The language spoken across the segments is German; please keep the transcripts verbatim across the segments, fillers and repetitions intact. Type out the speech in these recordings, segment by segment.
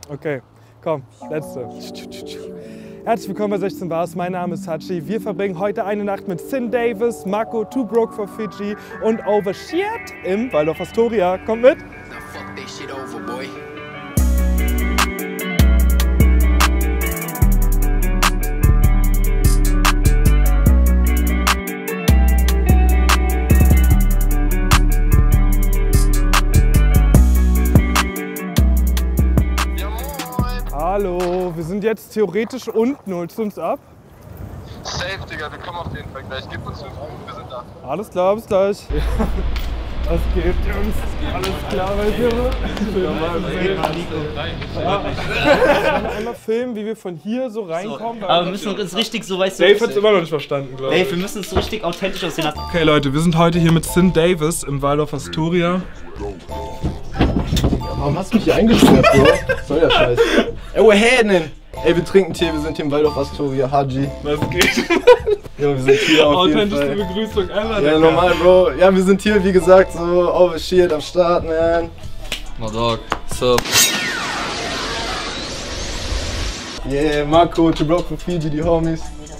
Okay, komm, letzte. Herzlich willkommen bei sechzehn Bars, mein Name ist Hachi. Wir verbringen heute eine Nacht mit Sin Davis, Mako, Too Broke for Fiji und Overshirt im Waldorf Astoria. Kommt mit! Hallo, wir sind jetzt theoretisch unten. Holst du uns ab? Safe, Digga, wir kommen auf jeden Fall gleich. Gib uns fünf Minuten, wir sind da. Alles klar, bis gleich. Was geht, Jungs? Alles klar bei dir? Ja. Einmal filmen, wie wir von hier so reinkommen. So, aber wir müssen uns richtig so, weißt du... Dave hat es immer noch nicht verstanden, glaube ich. Dave, wir müssen uns so richtig authentisch aussehen lassen. Okay, Leute, wir sind heute hier mit Sin Davis im Waldorf Astoria. Warum hast du mich hier eingesperrt, Bro? Was soll der Scheiß? Ey, woher denn? Ey, wir trinken Tee, wir sind hier im Waldorf Astoria, Haji. Was geht? Ja, wir sind hier auf jeden Fall. Authentischste Begrüßung ever. Ja, normal, Bro. Ja, wir sind hier, wie gesagt, so Overshirt am Start, man. My dog, what's up? Yeah, Mako, Too Broke for Fiji, die Homies.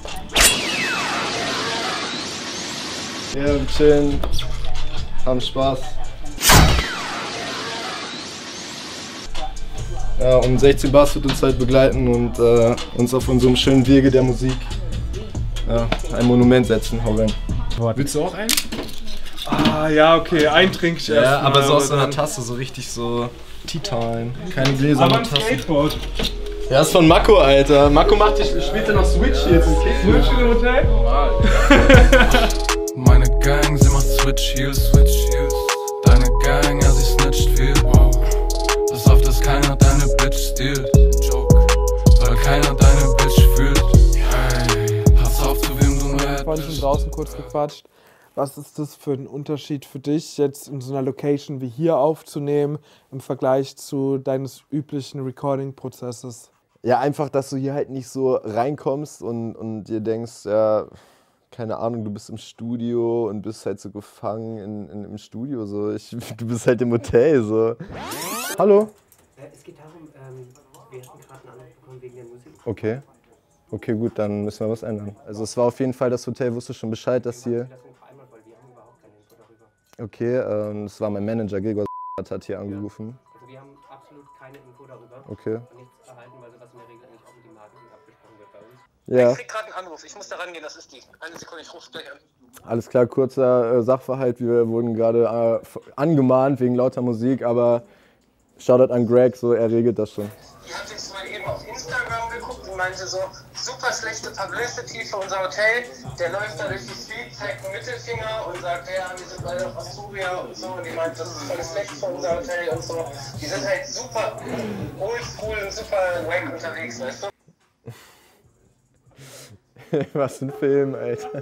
Ja, yeah, wir chillen, haben Spaß. Ja, und sechzehn Bars wird uns halt begleiten und äh, uns auf unserem schönen Wege der Musik ja, ein Monument setzen. Hau rein. Willst du auch einen? Ah, ja, okay, einen trinke ich erst. Ja, aber mal, so aus so einer dann... Tasse, so richtig so Tea Time. Keine Gläser, aber nur ein Tassen. Skateboard. Ja, ist von Mako, Alter. Mako macht dich, spielt ja noch Switch hier jetzt im Kick. Switch im Hotel? Meine Gang, sie macht Switch Heels, Switch Heels. Deine Gang, ja, sie snitcht viel. Wow. Das oft, dass keiner deine Bitch stiehlt. Joke. Weil keiner deine Bitch fühlt. Hey, pass auf, zu wem du Wir haben mad vorhin schon bist. draußen kurz gequatscht. Was ist das für ein Unterschied für dich, jetzt in so einer Location wie hier aufzunehmen, im Vergleich zu deines üblichen Recording-Prozesses? Ja, einfach, dass du hier halt nicht so reinkommst und, und dir denkst, ja, keine Ahnung, du bist im Studio und bist halt so gefangen in, in, im Studio. So. Ich, du bist halt im Hotel. So. Hallo? Es geht darum, ähm, wir hatten gerade einen Anruf bekommen wegen der Musik. Okay. Okay, gut, dann müssen wir was ändern. Also es war auf jeden Fall, das Hotel wusste schon Bescheid, dass hier... Okay, ähm, das war mein Manager, Gregor hat hier angerufen. Also wir haben absolut keine Info darüber. Okay. Und nichts erhalten, weil sowas in der Regel eigentlich auch mit dem Marketing abgesprochen wird bei uns. Ja. Ich krieg gerade einen Anruf, ich muss da rangehen, das ist die. Eine Sekunde, ich ruf's gleich an. Alles klar, kurzer äh, Sachverhalt. Wir wurden gerade äh, angemahnt wegen lauter Musik, aber Shoutout an Greg, so er regelt das schon. Die hat jetzt mal eben auf Instagram geguckt und meinte so, super schlechte Publicity für unser Hotel. Der läuft da durch die Street, zeigt einen Mittelfinger und sagt, ja, wir sind beide auf Astoria und so. Und die meint, das ist voll schlecht für unser Hotel und so. Die sind halt super oldschool und super wack unterwegs, weißt du? Was für ein Film, Alter.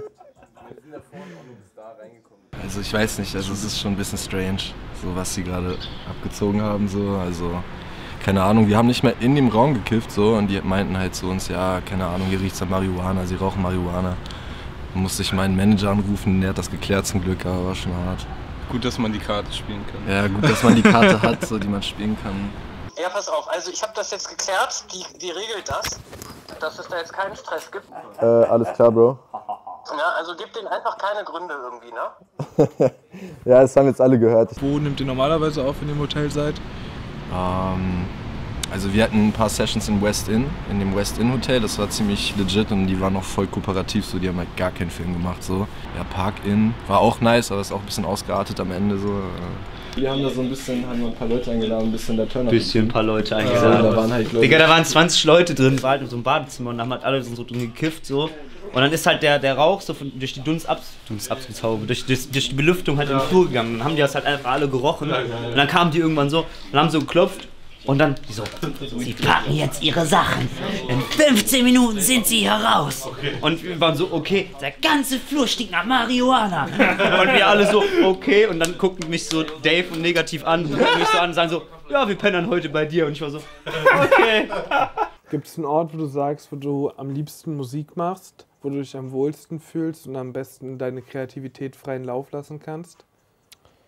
Also ich weiß nicht, also es ist schon ein bisschen strange, so was sie gerade abgezogen haben, so, also keine Ahnung, wir haben nicht mehr in dem Raum gekifft, so, und die meinten halt zu uns, ja, keine Ahnung, hier riecht's nach Marihuana, sie rauchen Marihuana. Dann musste ich meinen Manager anrufen, der hat das geklärt zum Glück, aber war schon hart. Gut, dass man die Karte spielen kann. Ja, gut, dass man die Karte hat, so, die man spielen kann. Ja, pass auf, also ich habe das jetzt geklärt, die, die regelt das, dass es da jetzt keinen Stress gibt. Äh, alles klar, Bro. Ja, also gib denen einfach keine Gründe irgendwie, ne? Ja, das haben jetzt alle gehört. Wo nehmt ihr normalerweise auf, wenn ihr im Hotel seid? Ähm, also wir hatten ein paar Sessions in West Inn, in dem West Inn Hotel, das war ziemlich legit und die waren auch voll kooperativ, so, die haben halt gar keinen Film gemacht, so. Ja, Park Inn war auch nice, aber ist auch ein bisschen ausgeartet am Ende, so. Wir haben da so ein bisschen, haben wir ein paar Leute eingeladen, ein bisschen der Turner. Ein bisschen ein paar Leute Ja, eingeladen. da waren halt Leute. Digga, da waren zwanzig Leute drin, war halt in so einem Badezimmer und da haben halt alle so drin gekifft, so. Und dann ist halt der, der Rauch so von, durch die Dunstabs, Dunstabshaube, durch, durch, durch die Belüftung halt in den Flur gegangen. Dann haben die das halt einfach alle gerochen. Und dann kamen die irgendwann so und haben so geklopft. Und dann die so, sie packen jetzt ihre Sachen. In fünfzehn Minuten sind sie hier raus. Und wir waren so, okay, der ganze Flur stinkt nach Marihuana. Und wir alle so, okay. Und dann guckten mich so Dave und negativ an, guckten mich so an und sagen so, ja, wir pennen heute bei dir. Und ich war so, okay. Gibt es einen Ort, wo du sagst, wo du am liebsten Musik machst, wo du dich am wohlsten fühlst und am besten deine Kreativität freien Lauf lassen kannst?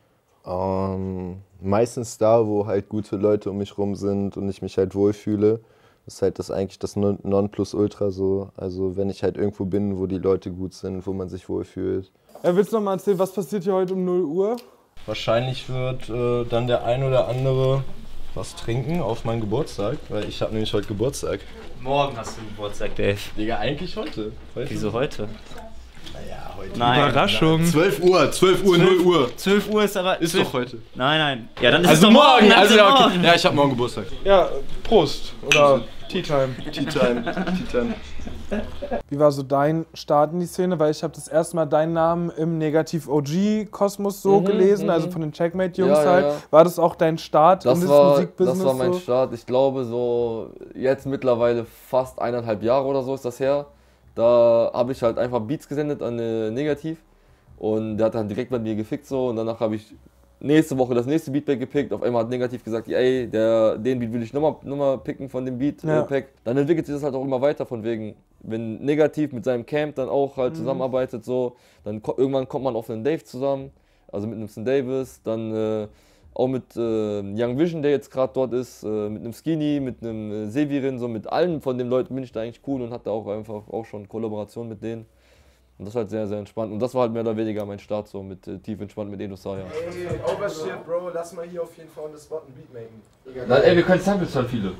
Ähm, meistens da, wo halt gute Leute um mich rum sind und ich mich halt wohlfühle. Das ist halt das eigentlich das Non- Nonplusultra so. Also wenn ich halt irgendwo bin, wo die Leute gut sind, wo man sich wohlfühlt. Ja, willst du noch mal erzählen, was passiert hier heute um null Uhr? Wahrscheinlich wird äh, dann der ein oder andere was trinken auf meinen Geburtstag, weil ich habe nämlich heute Geburtstag. Morgen hast du Geburtstag, Dave. Digga, eigentlich heute. heute. Wieso heute? Naja, heute. Nein. Überraschung. zwölf Uhr, zwölf Uhr, null Uhr. zwölf Uhr ist aber... Ist zwölf doch heute. Nein, nein. Ja, dann ist Also es doch morgen, dann ist also es ja, okay. morgen. Ja, ich habe morgen Geburtstag. Ja, Prost. Oder Tea Time. Tea Time, Tea Time. Wie war so dein Start in die Szene? Weil ich habe das erste Mal deinen Namen im Negativ-O G-Kosmos so Mhm, gelesen, mhm. also von den Checkmate-Jungs Ja, ja, halt. ja. War das auch dein Start Das in das war, Musikbusiness? das war mein so? Start. Ich glaube, so jetzt mittlerweile fast eineinhalb Jahre oder so ist das her. Da habe ich halt einfach Beats gesendet an äh, Negativ und der hat dann direkt bei mir gefickt so und danach habe ich nächste Woche das nächste Beatpack gepickt. Auf einmal hat Negativ gesagt, ey, der, den Beat will ich nochmal noch mal picken von dem Beatpack. Ja. Äh, dann entwickelt sich das halt auch immer weiter von wegen, wenn Negativ mit seinem Camp dann auch halt Mhm. zusammenarbeitet so, dann ko irgendwann kommt man auf einen Dave zusammen, also mit einem Sin Davis, dann äh, auch mit äh, Young Vision, der jetzt gerade dort ist, äh, mit einem Skinny, mit einem äh, Severin, so mit allen von den Leuten bin ich da eigentlich cool und hatte auch einfach auch schon Kollaboration mit denen. Und das war halt sehr, sehr entspannt. Und das war halt mehr oder weniger mein Start so mit äh, tief entspannt mit Enosaya. Ey, Overshit, Bro, lass mal hier auf jeden Fall on the spot ein Beat machen. Nein, ey, wir können Samples halt viele.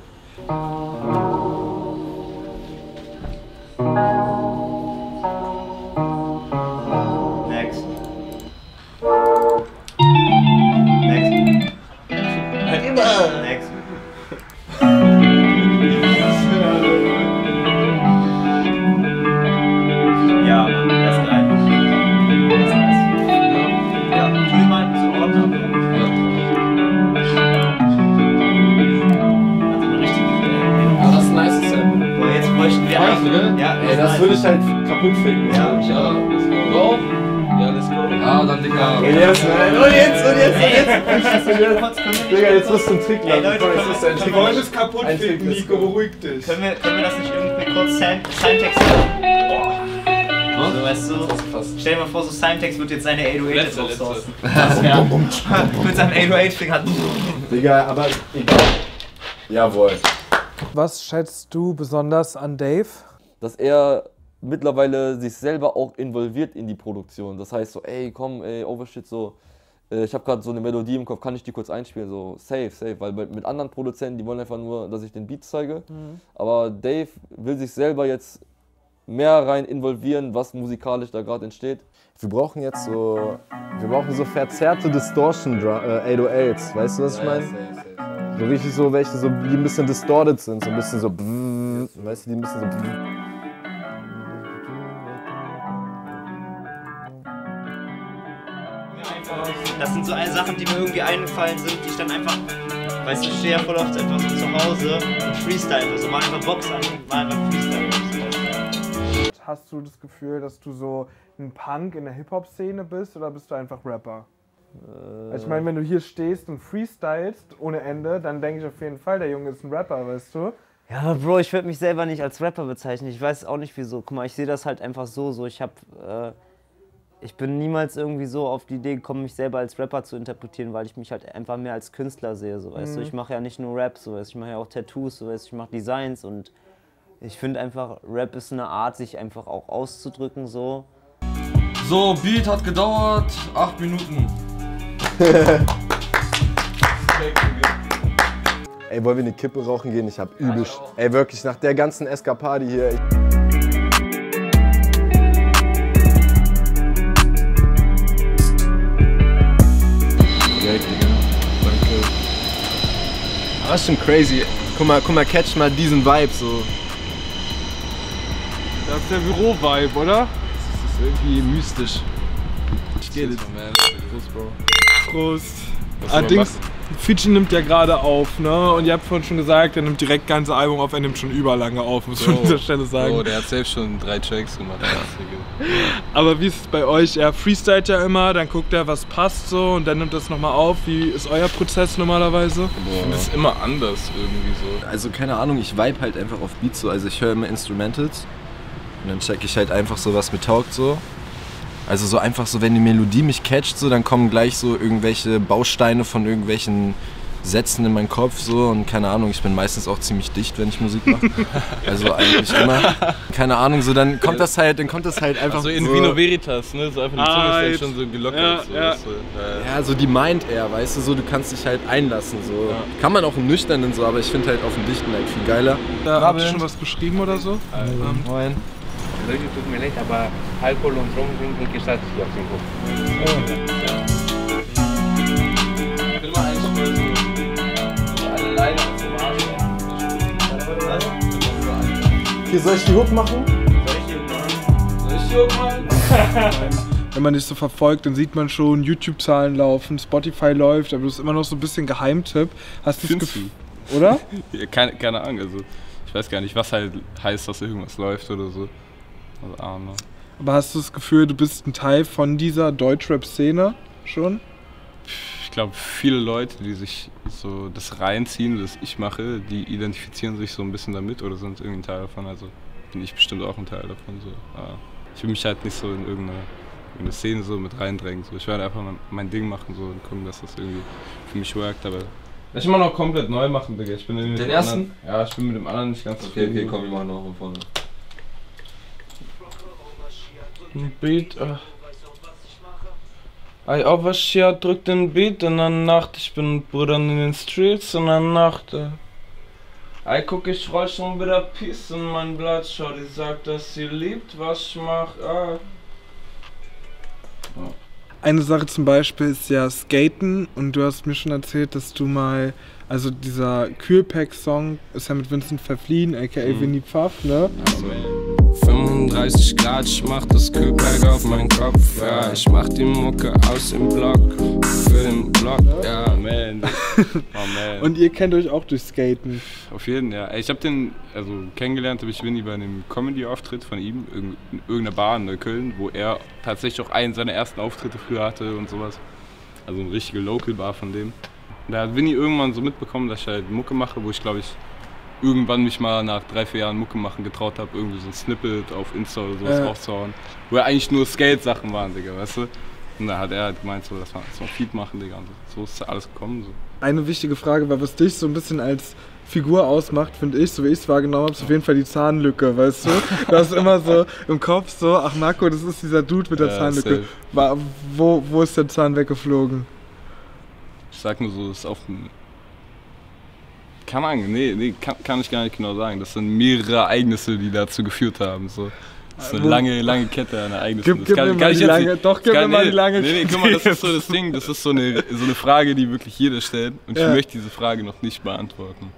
Next. Next. Next. Ja, Mann, das ist geil. Das ist nice. Ja, tu dir mal ein bisschen Ordner. Also eine richtige, äh, Ja, das ist ein nice Sample. boah, jetzt bräuchten wir Weißt du, gell? Ja, Ey, das würde ich halt kaputt ficken. Ja. Ja, let's go. Ja, let's go. Ja, dann Digga. Ey, jetzt, nein, und jetzt, und jetzt, Ey, jetzt, jetzt, kurz, können wir Digga, jetzt wirst du ein Trick Ey, Leute, Bro, jetzt können wirst du ein wir- Trick Wir wollen es kaputt Ein ficken, Trick, Nico, beruhig dich. Können wir, können wir das nicht irgendwie kurz Signtext machen? So, weißt du, stell dir mal vor, so Signtext wird jetzt seine acht null acht jetzt Letzte, outsourcen. Das wär, mit seinem acht null acht-Finger. Digga, aber egal. Jawohl. Was schätzt du besonders an Dave? Dass er mittlerweile sich selber auch involviert in die Produktion. Das heißt so, ey, komm, ey, Overshit, so, äh, ich habe gerade so eine Melodie im Kopf, kann ich die kurz einspielen? So, safe, safe, weil bei- mit anderen Produzenten, die wollen einfach nur, dass ich den Beat zeige. Aber Dave will sich selber jetzt mehr rein involvieren, was musikalisch da gerade entsteht. Wir brauchen jetzt so, wir brauchen so verzerrte Distortion äh, acht null achts, weißt du, was ich meine? So richtig so welche, so, die ein bisschen distorted sind, so ein bisschen so, weißt du, die ein bisschen so. Das sind so eine Sachen, die mir irgendwie eingefallen sind, die ich dann einfach, weißt du, ich stehe ja voll oft einfach so zu Hause und freestyle einfach so, mach einfach Box an und mach einfach Freestyle. Hast du das Gefühl, dass du so ein Punk in der Hip-Hop-Szene bist oder bist du einfach Rapper? Also ich meine, wenn du hier stehst und freestylst ohne Ende, dann denke ich auf jeden Fall, der Junge ist ein Rapper, weißt du? Ja, aber Bro, ich würde mich selber nicht als Rapper bezeichnen. Ich weiß auch nicht wieso. Guck mal, ich sehe das halt einfach so, so ich habe, äh, ich bin niemals irgendwie so auf die Idee gekommen, mich selber als Rapper zu interpretieren, weil ich mich halt einfach mehr als Künstler sehe, so weißt du. Ich mache ja nicht nur Rap, so weißt du, ich mache ja auch Tattoos, so weißt du, ich mache Designs und ich finde einfach, Rap ist eine Art, sich einfach auch auszudrücken, so. So, Beat hat gedauert acht Minuten. Ey, wollen wir eine Kippe rauchen gehen? Ich hab übel. Ey, wirklich, nach der ganzen Eskapade hier. Ich Direkt, Digga. Danke. Aber das ist schon crazy. Guck mal, guck mal, catch mal diesen Vibe so. Das ist der Büro-Vibe, oder? Das ist irgendwie mystisch. Ich geh jetzt. Prost, Bro. Prost. Was soll man Allerdings, Fidschi nimmt ja gerade auf, ne? Und ihr habt vorhin schon gesagt, er nimmt direkt ganze Album auf, er nimmt schon überlange auf, muss man an dieser Stelle sagen. Oh, der hat selbst schon drei Tracks gemacht. Aber wie ist es bei euch? Er freestylt ja immer, dann guckt er, was passt so und dann nimmt das nochmal auf. Wie ist euer Prozess normalerweise? Das ist immer anders irgendwie so. Also keine Ahnung, ich vibe halt einfach auf Beats so. Also ich höre immer Instrumentals und dann check ich halt einfach so, was mir taugt so. Also so einfach so, wenn die Melodie mich catcht, so, dann kommen gleich so irgendwelche Bausteine von irgendwelchen Sätzen in meinen Kopf so und keine Ahnung, ich bin meistens auch ziemlich dicht, wenn ich Musik mache. Also eigentlich immer. Keine Ahnung, so dann kommt das halt, dann kommt das halt einfach so. in so Vino Veritas, ne? So einfach die Zunge ist dann schon so gelockert. Ja, so, ja. So, äh. ja, so die meint er, weißt du, so du kannst dich halt einlassen. So. Ja. Kann man auch im Nüchternen so, aber ich finde halt auf dem Dichten halt viel geiler. Da habt ihr schon was geschrieben oder so? Ähm, Moin. Leute, tut mir leid, aber Alkohol und Drogen sind nicht gestattet hier auf dem Hof. Ich will mal eigentlich so alle Leine Hier, soll ich die Hook machen? Soll ich die Hook machen? Soll ich die Hook machen? Wenn man dich so verfolgt, dann sieht man schon, YouTube-Zahlen laufen, Spotify läuft, aber du bist immer noch so ein bisschen Geheimtipp. Hast du das Gefühl, oder? Ja, keine, keine Ahnung, also ich weiß gar nicht, was halt heißt, dass irgendwas läuft oder so. Also, ah, ne. Aber hast du das Gefühl, du bist ein Teil von dieser Deutschrap-Szene schon? Ich glaube, viele Leute, die sich so das reinziehen, das ich mache, die identifizieren sich so ein bisschen damit oder sind irgendwie ein Teil davon. Also bin ich bestimmt auch ein Teil davon. So. Ich will mich halt nicht so in irgendeine, irgendeine Szene so mit reindrängen. So. Ich werde einfach mein, mein Ding machen so, und gucken, dass das irgendwie für mich workt. Aber ich will mal noch komplett neu machen, Digga. Ich bin mit Den dem ersten? Anderen, ja, ich bin mit dem anderen nicht ganz zufrieden. Okay, okay, komm, wir machen noch von vorne. Ein Beat, äh. Ey, auf was hier drückt den Beat in der Nacht. Ich bin mit Brüdern in den Streets in der Nacht. Äh. Ey, guck, ich roll schon wieder Peace in mein Blatt. Schau, die sagt, dass sie liebt, was ich mach. Äh. Ja. Eine Sache zum Beispiel ist ja Skaten und du hast mir schon erzählt, dass du mal, also dieser Kühlpack-Song ist ja mit Vincent Verfliehen, aka mhm. Winnie Pfaff, ne? fünfunddreißig Grad, ich mach das Kühlpack auf meinen Kopf, ja. Ich mach die Mucke aus dem Block, für den Block, ja, man. Oh, man. Und ihr kennt euch auch durch Skaten? Auf jeden Fall, ja. Ich hab den, also kennengelernt habe ich Winnie bei einem Comedy-Auftritt von ihm, in irgendeiner Bar in Neukölln, wo er tatsächlich auch einen seiner ersten Auftritte früher hatte und sowas. Also eine richtige Local-Bar von dem. Und da hat Winnie irgendwann so mitbekommen, dass ich halt Mucke mache, wo ich glaube ich irgendwann mich mal nach drei, vier Jahren Mucke machen getraut habe, irgendwie so ein Snippet auf Insta oder sowas ja. rauszuhauen, wo ja eigentlich nur Skate-Sachen waren, Digga, weißt du? Und da hat er halt gemeint, so, dass wir so ein Feed machen, Digga, und so ist alles gekommen. So. Eine wichtige Frage, weil was dich so ein bisschen als Figur ausmacht, finde ich, so wie ich es wahrgenommen habe, ist auf jeden Fall die Zahnlücke, weißt du? Du hast immer so im Kopf so, ach Marco, das ist dieser Dude mit der ja, Zahnlücke. War, wo, wo ist der Zahn weggeflogen? Ich sag nur so, das ist auf dem... Keine Ahnung, nee, nee kann, kann ich gar nicht genau sagen. Das sind mehrere Ereignisse, die dazu geführt haben. So. Das ist eine lange, lange Kette an Ereignissen. Gib, gib kann, mir kann mal ich die jetzt lange, nicht, doch, gib kann, mir mal nee, die lange nee, nee, guck mal, das ist so das Ding, das ist so eine, so eine Frage, die wirklich jeder stellt. Und ja. ich möchte diese Frage noch nicht beantworten.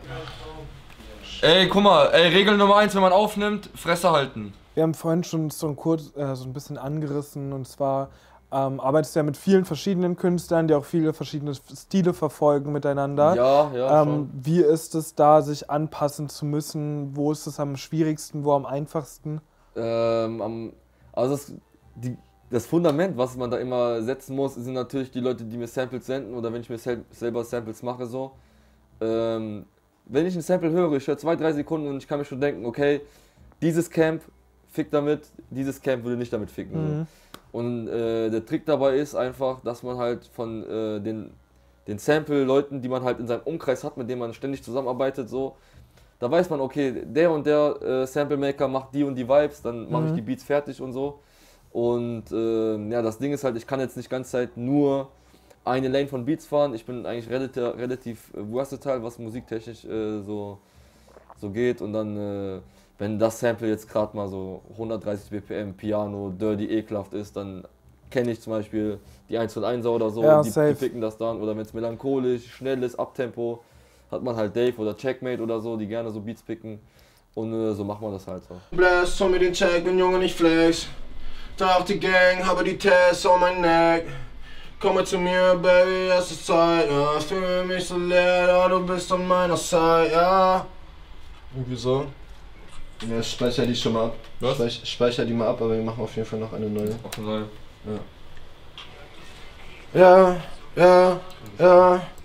Ey, guck mal, ey, Regel Nummer eins, wenn man aufnimmt, Fresse halten. Wir haben vorhin schon so ein, kurz, äh, so ein bisschen angerissen, und zwar ähm, arbeitest du ja mit vielen verschiedenen Künstlern, die auch viele verschiedene Stile verfolgen miteinander. Ja, ja, ähm, schon. Wie ist es da, sich anpassen zu müssen? Wo ist es am schwierigsten, wo am einfachsten? Ähm, am, also das, die, das Fundament, was man da immer setzen muss, sind natürlich die Leute, die mir Samples senden, oder wenn ich mir sel selber Samples mache, so. Ähm, wenn ich ein Sample höre, ich höre zwei, drei Sekunden und ich kann mir schon denken, okay, dieses Camp fickt damit, dieses Camp würde nicht damit ficken. Mhm. So. Und äh, der Trick dabei ist einfach, dass man halt von äh, den, den Sample-Leuten, die man halt in seinem Umkreis hat, mit denen man ständig zusammenarbeitet, so, da weiß man, okay, der und der äh, Sample-Maker macht die und die Vibes, dann mache mhm. ich die Beats fertig und so. Und äh, ja, das Ding ist halt, ich kann jetzt nicht die ganze Zeit nur eine Lane von Beats fahren. Ich bin eigentlich relativ, relativ versatile, was musiktechnisch äh, so, so geht. Und dann, äh, wenn das Sample jetzt gerade mal so hundertdreißig B P M, Piano, dirty, ekelhaft ist, dann kenne ich zum Beispiel die eins null einser oder so, ja, die, die picken das dann. Oder wenn es melancholisch, schnell ist, Abtempo, hat man halt Dave oder Checkmate oder so, die gerne so Beats picken. Und äh, so macht man das halt so. Bless, hol mir den Check, bin Junge, nicht flex. Tag die Gang, habe die Tests on mein Neck. Komme zu mir, Baby, es ist Zeit, ja. Ich fühle mich so leer, ja, du bist an meiner Seite, ja. Irgendwie so. Ja, ich speichere die schon mal ab. Was? Speich, speicher die mal ab, aber wir machen auf jeden Fall noch eine neue. Auch eine neue. Ja. Ja, ja, ja.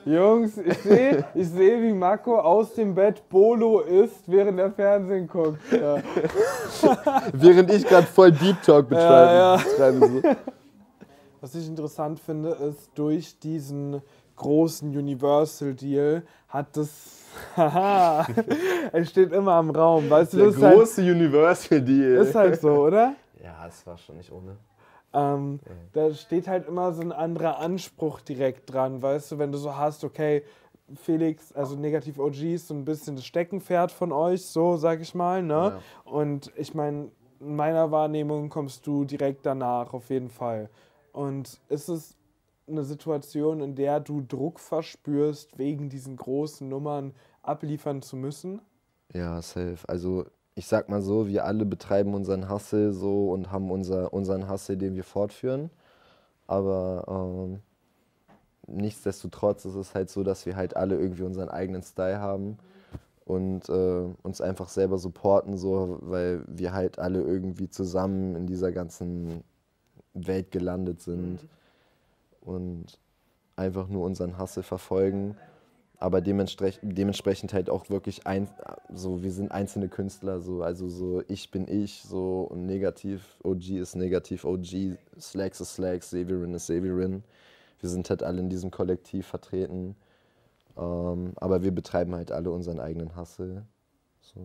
Jungs, ich sehe, ich seh, wie Marco aus dem Bett Bolo isst, während er Fernsehen guckt. Ja. Während ich gerade voll Deep Talk betreibe. Ja, ja. betreibe so. Was ich interessant finde, ist, durch diesen großen Universal-Deal hat das... Haha, es steht immer am Raum. Weißt du, Der das große ist halt, Universal-Deal. ist halt so, oder? Ja, es war schon nicht ohne. Ähm, da steht halt immer so ein anderer Anspruch direkt dran, weißt du, wenn du so hast, okay, Felix, also Negativ O G ist so ein bisschen das Steckenpferd von euch, so sag ich mal, ne? Ja. Und ich meine, in meiner Wahrnehmung kommst du direkt danach, auf jeden Fall. Und ist es eine Situation, in der du Druck verspürst, wegen diesen großen Nummern abliefern zu müssen? Ja, safe. Also ich sag mal so, wir alle betreiben unseren Hustle so und haben unser, unseren Hustle, den wir fortführen. Aber ähm, nichtsdestotrotz ist es halt so, dass wir halt alle irgendwie unseren eigenen Style haben und äh, uns einfach selber supporten, so, weil wir halt alle irgendwie zusammen in dieser ganzen Welt gelandet sind und einfach nur unseren Hustle verfolgen. Aber dementsprechend, dementsprechend halt auch wirklich ein, so, wir sind einzelne Künstler, so, also so ich bin ich, so, und Negativ O G ist Negativ O G, Slacks ist Slacks, Severin ist Severin. Wir sind halt alle in diesem Kollektiv vertreten, ähm, aber wir betreiben halt alle unseren eigenen Hustle. So.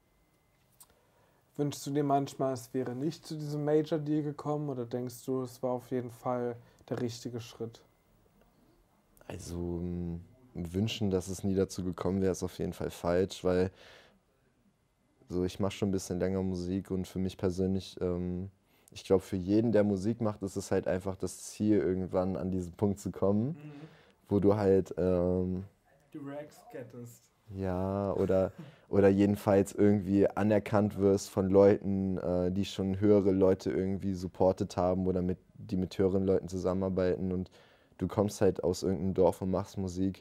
Wünschst du dir manchmal, es wäre nicht zu diesem Major-Deal gekommen, oder denkst du, es war auf jeden Fall der richtige Schritt? Also wünschen, dass es nie dazu gekommen wäre, ist auf jeden Fall falsch, weil so, ich mache schon ein bisschen länger Musik und für mich persönlich, ähm, ich glaube, für jeden, der Musik macht, ist es halt einfach das Ziel, irgendwann an diesen Punkt zu kommen, mhm. wo du halt ähm, die Racks gettest. Ja, oder, oder jedenfalls irgendwie anerkannt wirst von Leuten, äh, die schon höhere Leute irgendwie supportet haben oder mit, die mit höheren Leuten zusammenarbeiten, und du kommst halt aus irgendeinem Dorf und machst Musik.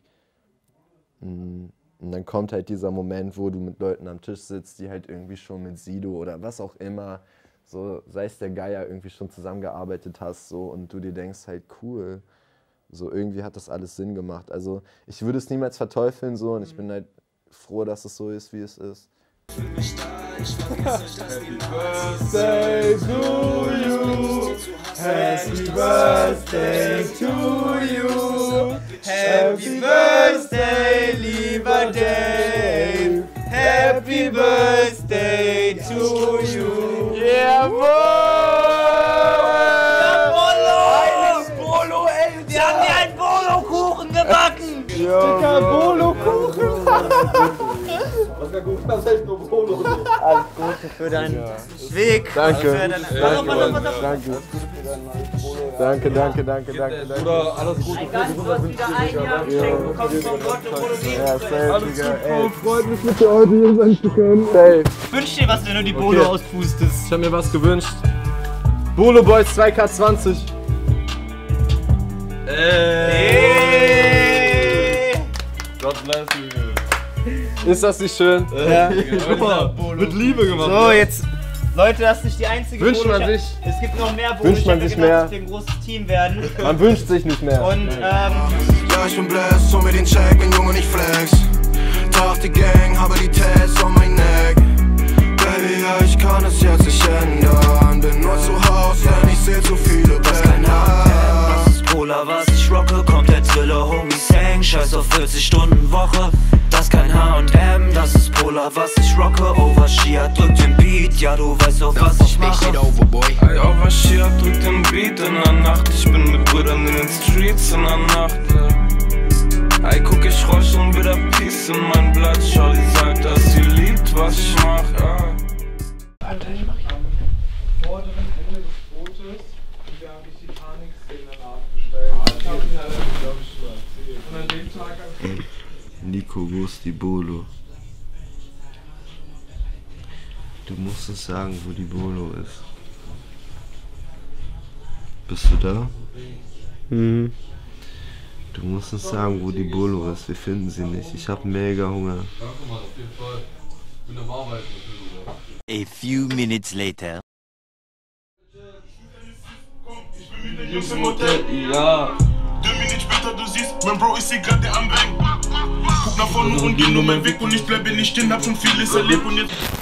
Und dann kommt halt dieser Moment, wo du mit Leuten am Tisch sitzt, die halt irgendwie schon mit Sido oder was auch immer, so, sei es der Geier, irgendwie schon zusammengearbeitet hast, so, und du dir denkst halt, cool, so, irgendwie hat das alles Sinn gemacht. Also ich würde es niemals verteufeln, so, und ich bin halt froh, dass es so ist, wie es ist. Happy Birthday to you, Happy Birthday to you, Happy Birthday, lieber Dave, Happy Birthday to you. Jawohl! Bolo, ey! Die haben dir einen Bolo-Kuchen gebacken! Dicker Bolo-Kuchen! Was für Kuchen, das heißt nur Bolo. Alles Gute für deinen Weg. Danke. Für deine Danke. Danke. Danke, danke, danke, danke. Bruder, alles Gute für Ganz kurz wieder ein Jahr geschenkt bekommen von Gott und Bolo geben. Ja, safe, Digga. Ey, Freut mich, mit dir heute hier sein zu können. safe. Wünsch dir was, wenn du die Bolo Okay. auspustest. Ich hab mir was gewünscht. Bolo Boys zwei K zwanzig. Ey! Gott bless you. Ist das nicht schön? Ja. Guck mal, mit Liebe gemacht. So, jetzt, Leute, das ist nicht die einzige Wünscht Bolo. man sich. Es gibt noch mehr Bolo. Wünscht man Ich hab sich gedacht, mehr. dass wir ein großes Team werden. Man wünscht sich nicht mehr. Und, ähm, Ja, ich bin blessed, hol mir den Check, bin jung und ich flex. Tag die Gang, habe die Tats on my neck. Baby, ja, ich kann es jetzt nicht ändern. Bin nur zu Hause, denn ich seh zu viele Penner. Das ist Polar, was ich rocke, komplett Thriller, Homies hang. Scheiß auf vierzig Stunden Woche, das ist kein H und M. Das ist Polar, was ich rocke, Overshier, drück den Beat. Ja, du weißt auch, was ich mache. Ey, Overshier, drück den Beat in der Nacht. Ich bin mit Brüdern in den Streets in der Nacht. Ey, guck, ich roll schon wieder Peace in mein Blatt. Charlie sagt, dass sie liebt, was ich mach, ja. Warte, ich mach hier. Am vorderen Ende des Bootes und wir haben die Titanic-Szene nachgestellt. Ich hab ihn ja, glaube ich, schon erzählt. Und an dem Tag habe ich... Nico, wo ist die Bolo? Du musst es sagen, wo die Bolo ist. Bist du da? Mhm. Du musst uns sagen, wo die Bolo ist. Wir finden sie nicht. Ich hab mega Hunger. A few minutes later. Jungs im Hotel, ja. Deux Minuten später, du siehst Mein Bro, ich seh grad der am Bang. Guck nach vorne und geh nur meinen Weg und ich bleibe nicht stehen, hab schon vieles erlebt und jetzt.